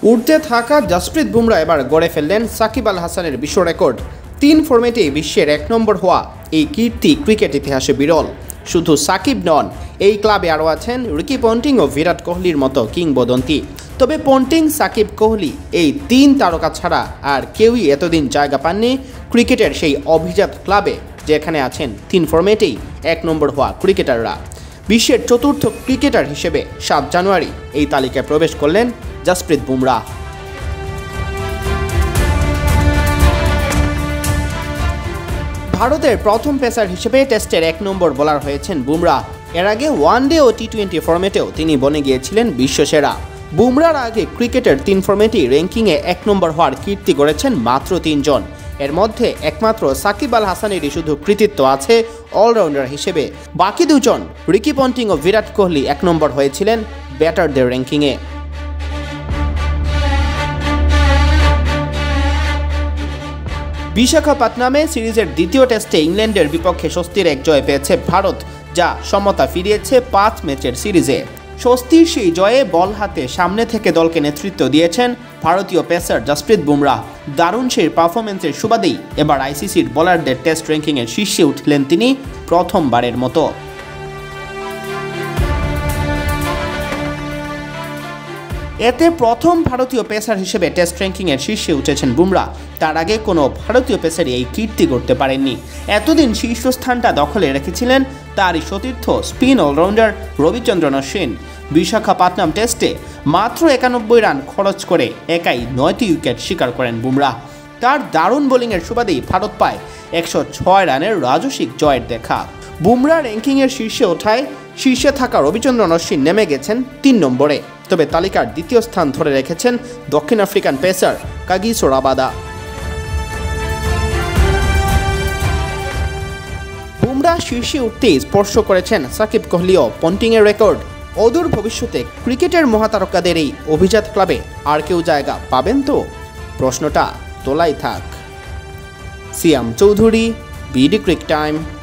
উঠতে থাকা জসপ্রীত বুমরা এবার গড়ে ফেললেন সাকিব আল হাসানের বিশ্ব রেকর্ড। 3 ফরম্যাটে বিশ্বের 1 নম্বর হওয়া এই কীর্তি ক্রিকেট ইতিহাসে বিরল। শুধু সাকিব নন, এই ক্লাবে আরও আছেন রিকি পন্টিং ও বিরাট কোহলির মতো কিংবদন্তি। তবে পন্টিং, সাকিব, কোহলি এই 3 তারকা ছাড়া আর কেউই এতদিন জায়গা পাননি ক্রিকেটের সেই অভিজাত ক্লাবে, যেখানে আছেন 3 ফরম্যাটেই 1 নম্বর হওয়া ক্রিকেটাররা। বিশ্বের চতুর্থ ক্রিকেটার হিসেবে 7 জানুয়ারি এই তালিকায় প্রবেশ করলেন জসপ্রীত বুমরা। ভারতের প্রথম পেসার হিসেবে টেস্টের 1 নম্বর বোলার হয়েছেন বুমরা। এর আগে ওয়ানডে ও টি20 ফরম্যাটেও তিনি বনে গিয়েছিলেন বিশ্বসেরা। বুমরার আগে ক্রিকেটের 3 ফরম্যাটই র্যাঙ্কিংয়ে 1 নম্বর হওয়ার কীর্তি গড়েছেন মাত্র 3 জন। এর মধ্যে একমাত্র সাকিব আল হাসানেরই শুধু কৃতিত্ব আছে অলরাউন্ডার হিসেবে। বাকি 2 জন রিকি পন্টিং ও বিরাট কোহলি 1 নম্বর হয়েছিলেন ব্যাটারদের র্যাঙ্কিংয়ে। বিশাখাপত্তনমে সিরিজের দ্বিতীয় টেস্টে ইংল্যান্ডের বিপক্ষে স্বস্তির এক জয় পেয়েছে ভারত, যা সমতা ফিরিয়েছে 5 ম্যাচের সিরিজে। স্বস্তির সেই জয়ে বল হাতে সামনে থেকে দলকে নেতৃত্ব দিয়েছেন ভারতীয় পেসার জসপ্রীত বুমরা। দারুণ সেই পারফরমেন্সের সুবাদেই এবার আইসিসির বোলারদের টেস্ট র্যাঙ্কিংয়ের শীর্ষে উঠলেন তিনি প্রথমবারের মতো। এতে প্রথম ভারতীয় পেসার হিসেবে টেস্ট র্যাঙ্কিংয়ের শীর্ষে উঠেছেন বুমরা। তার আগে কোনো ভারতীয় পেসারই এই কীর্তি করতে পারেননি। এতদিন শীর্ষস্থানটা দখলে রেখেছিলেন তারই সতীর্থ স্পিন অলরাউন্ডার রবিচন্দ্রন অশ্বিন। বিশাখাপত্তনম টেস্টে মাত্র 91 রান খরচ করে একাই 9টি উইকেট শিকার করেন বুমরা। তার দারুণ বোলিংয়ের সুবাদেই ভারত পায় 106 রানের রাজস্বিক জয়ের দেখা। বুমরা র্যাঙ্কিংয়ের শীর্ষে ওঠায় শীর্ষে থাকা রবিচন্দ্রন অশ্বিন নেমে গেছেন 3 নম্বরে। তবে তালিকার দ্বিতীয় স্থান ধরে রেখেছেন দক্ষিণ African pacer Kagiso Rabada. Bumrah শীর্ষে উঠতেই স্পর্শ করেছেন সাকিব, কোহলি ও পন্টিংয়ের রেকর্ড। অদূর ভবিষ্যতে ক্রিকেটের মহাতারকাদের এই অভিজাত ক্লাবে আর কেউ জায়গা পাবেন তো? প্রশ্নটা তোলাই থাক। Siam Chowdhury, BD crick time.